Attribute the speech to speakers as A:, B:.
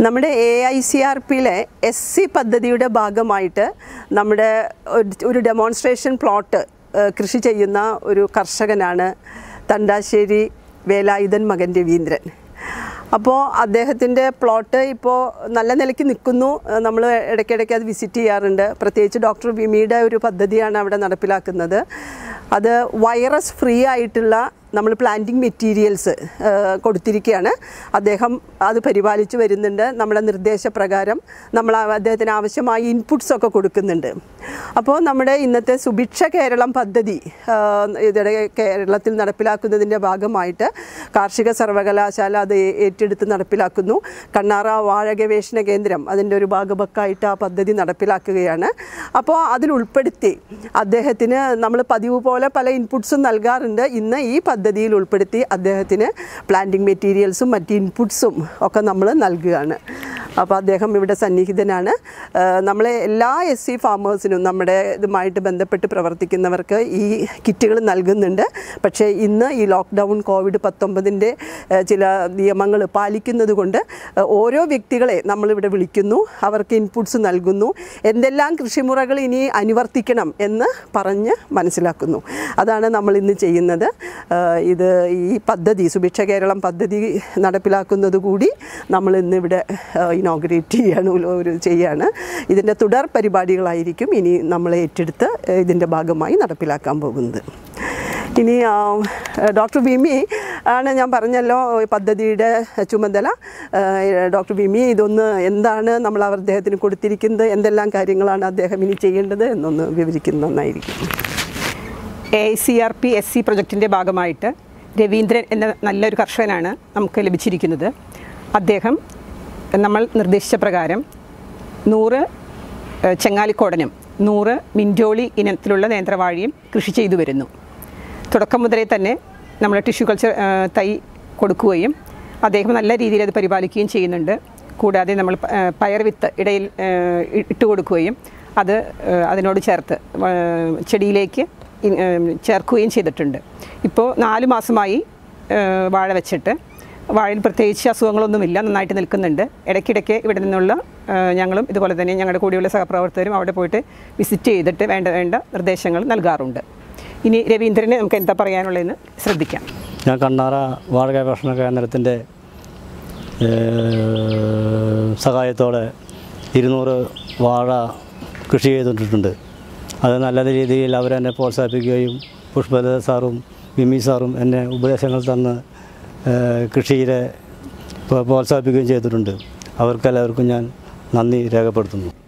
A: നമ്മുടെ AICRPയിലെ SC പദ്ധതിയുടെ ഭാഗമായിട്ട് നമ്മുടെ ഒരു ഡെമോൺസ്ട്രേഷൻ പ്ലോട്ട് കൃഷി ചെയ്യുന്ന ഒരു കർഷകനാണ് തണ്ടാശ്ശേരി വേലായുധൻ മകൻ രവീന്ദ്രൻ. അപ്പോൾ അദ്ദേഹത്തിൻ്റെ പ്ലോട്ട് ഇപ്പോൾ നല്ല നിലയ്ക്ക് നിൽക്കുന്നു. നമ്മൾ ഇടയ്ക്കിടയ്ക്ക് അത് വിസിറ്റ് ചെയ്യാറുണ്ട്. പ്രത്യേകിച്ച് ഡോക്ടർ വിമിയുടെ ഒരു പദ്ധതിയാണ് അവിടെ നടപ്പിലാക്കുന്നത്. അത് വൈറസ് ഫ്രീ ആയിട്ടുള്ള നമ്മൾ പ്ലാന്റിംഗ് മെറ്റീരിയൽസ് കൊടുത്തിരിക്കുകയാണ്. അദ്ദേഹം അത് പരിപാലിച്ച് വരുന്നുണ്ട്. നമ്മുടെ നിർദ്ദേശപ്രകാരം നമ്മൾ അദ്ദേഹത്തിന് ആവശ്യമായ ഇൻപുട്സൊക്കെ കൊടുക്കുന്നുണ്ട്. അപ്പോൾ നമ്മുടെ ഇന്നത്തെ സുഭിക്ഷ കേരളം പദ്ധതി ഇതിടെ കേരളത്തിൽ നടപ്പിലാക്കുന്നതിൻ്റെ ഭാഗമായിട്ട് കാർഷിക സർവകലാശാല അത് ഏറ്റെടുത്ത് നടപ്പിലാക്കുന്നു. കണ്ണാറ വാഴ ഗവേഷണ കേന്ദ്രം അതിൻ്റെ ഒരു ഭാഗമായിട്ട് ആ പദ്ധതി നടപ്പിലാക്കുകയാണ്. അപ്പോൾ അതിലുൾപ്പെടുത്തി അദ്ദേഹത്തിന് നമ്മൾ പതിവ് പോലെ പല ഇൻപുട്സും നൽകാറുണ്ട്. ഇന്ന് ഈ പദ്ധതിയിൽ ഉൾപ്പെടുത്തി അദ്ദേഹത്തിന് പ്ലാന്റിംഗ് മെറ്റീരിയൽസും മറ്റ് ഇൻപുട്സും ഒക്കെ നമ്മൾ നൽകുകയാണ്. അപ്പോൾ അദ്ദേഹം ഇവിടെ സന്നിഹിതനാണ്. നമ്മളെ എല്ലാ SC ഫാമേഴ്സിനും നമ്മുടെ ഇതുമായിട്ട് ബന്ധപ്പെട്ട് പ്രവർത്തിക്കുന്നവർക്ക് ഈ കിറ്റുകൾ നൽകുന്നുണ്ട്. പക്ഷേ ഇന്ന് ഈ ലോക്ക്ഡൗൺ COVID-19 ചില നിയമങ്ങൾ പാലിക്കുന്നത് കൊണ്ട് ഓരോ വ്യക്തികളെ നമ്മളിവിടെ വിളിക്കുന്നു, അവർക്ക് ഇൻപുട്സ് നൽകുന്നു, എന്തെല്ലാം കൃഷിമുറകൾ ഇനി അനുവർത്തിക്കണം എന്ന് പറഞ്ഞ് മനസ്സിലാക്കുന്നു. അതാണ് നമ്മൾ ഇന്ന് ചെയ്യുന്നത്. ഇത് ഈ പദ്ധതി സുഭിക്ഷ കേരളം പദ്ധതി നടപ്പിലാക്കുന്നത് കൂടി നമ്മൾ ഇന്നിവിടെ ഇനോഗ്രേറ്റ് ചെയ്യാണ്. ഇതിൻ്റെ തുടർ പരിപാടികളായിരിക്കും ഇനി നമ്മൾ ഏറ്റെടുത്ത് ഇതിൻ്റെ ഭാഗമായി നടപ്പിലാക്കാൻ പോകുന്നത്. ഇനി ഡോക്ടർ വിമി ആണ്, ഞാൻ പറഞ്ഞല്ലോ പദ്ധതിയുടെ ചുമതല. ഡോക്ടർ വിമി ഇതൊന്ന് എന്താണ് നമ്മൾ അദ്ദേഹത്തിന് കൊടുത്തിരിക്കുന്നത്, എന്തെല്ലാം കാര്യങ്ങളാണ് അദ്ദേഹം ഇനി ചെയ്യേണ്ടത് എന്നൊന്ന് വിവരിക്കുന്നത് നന്നായിരിക്കും.
B: AICRP SC പ്രൊജക്റ്റിൻ്റെ ഭാഗമായിട്ട് രവീന്ദ്രൻ എന്ന നല്ലൊരു കർഷകനാണ് നമുക്ക് ലഭിച്ചിരിക്കുന്നത്. അദ്ദേഹം നമ്മൾ നിർദ്ദേശിച്ച പ്രകാരം 100 ചെങ്ങാലിക്കോടനും 100 മിൻറ്റോളി ഇനത്തിലുള്ള നേന്ത്രവാഴയും കൃഷി ചെയ്തു വരുന്നു. തുടക്കം മുതലേ തന്നെ നമ്മൾ ടിഷ്യൂ കൾച്ചർ തൈ കൊടുക്കുകയും അദ്ദേഹം നല്ല രീതിയിൽ അത് പരിപാലിക്കുകയും ചെയ്യുന്നുണ്ട്. കൂടാതെ നമ്മൾ പയർ വിത്ത് ഇടയിൽ ഇട്ട് കൊടുക്കുകയും അത് അതിനോട് ചേർത്ത് ചെടിയിലേക്ക് ചേർക്കുകയും ചെയ്തിട്ടുണ്ട്. ഇപ്പോൾ 4 മാസമായി വാഴ വെച്ചിട്ട് വാഴയിൽ പ്രത്യേകിച്ച് അസുഖങ്ങളൊന്നുമില്ല, നന്നായിട്ട് നിൽക്കുന്നുണ്ട്. ഇടയ്ക്കിടയ്ക്ക് ഇവിടെ നിന്നുള്ള ഞങ്ങളും ഇതുപോലെ തന്നെ ഞങ്ങളുടെ കൂടെയുള്ള സഹപ്രവർത്തകരും അവിടെ പോയിട്ട് വിസിറ്റ് ചെയ്തിട്ട് വേണ്ട നിർദ്ദേശങ്ങൾ നൽകാറുണ്ട്. ഇനി രവീന്ദ്രന് നമുക്ക് എന്താ പറയാനുള്ളതെന്ന് ശ്രദ്ധിക്കാം.
C: ഞാൻ കണ്ണാറ വാഴ ഗവേഷണ കേന്ദ്രത്തിൻ്റെ സഹായത്തോടെ 200 വാഴ കൃഷി ചെയ്തിട്ടുണ്ട്. അത് നല്ല രീതിയിൽ അവരെന്നെ പ്രോത്സാഹിപ്പിക്കുകയും പുഷ്പലത സാറും വിമി സാറും എന്നെ ഉപദേശങ്ങൾ തന്ന് കൃഷിയെ പ്രോത്സാഹിപ്പിക്കുകയും ചെയ്തിട്ടുണ്ട്. അവർക്കെല്ലാവർക്കും ഞാൻ നന്ദി രേഖപ്പെടുത്തുന്നു.